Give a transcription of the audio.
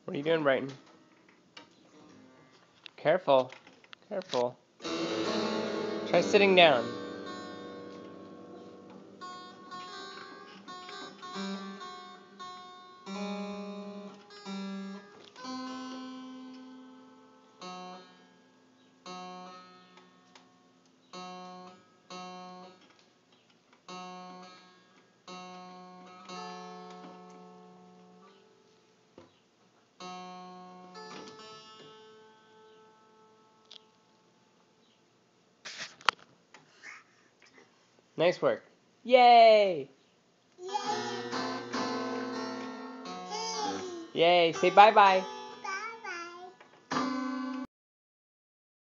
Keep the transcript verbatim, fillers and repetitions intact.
What are you doing, Brighton? Careful. Careful. Try sitting down. Nice work. Yay! Yay! Say bye-bye.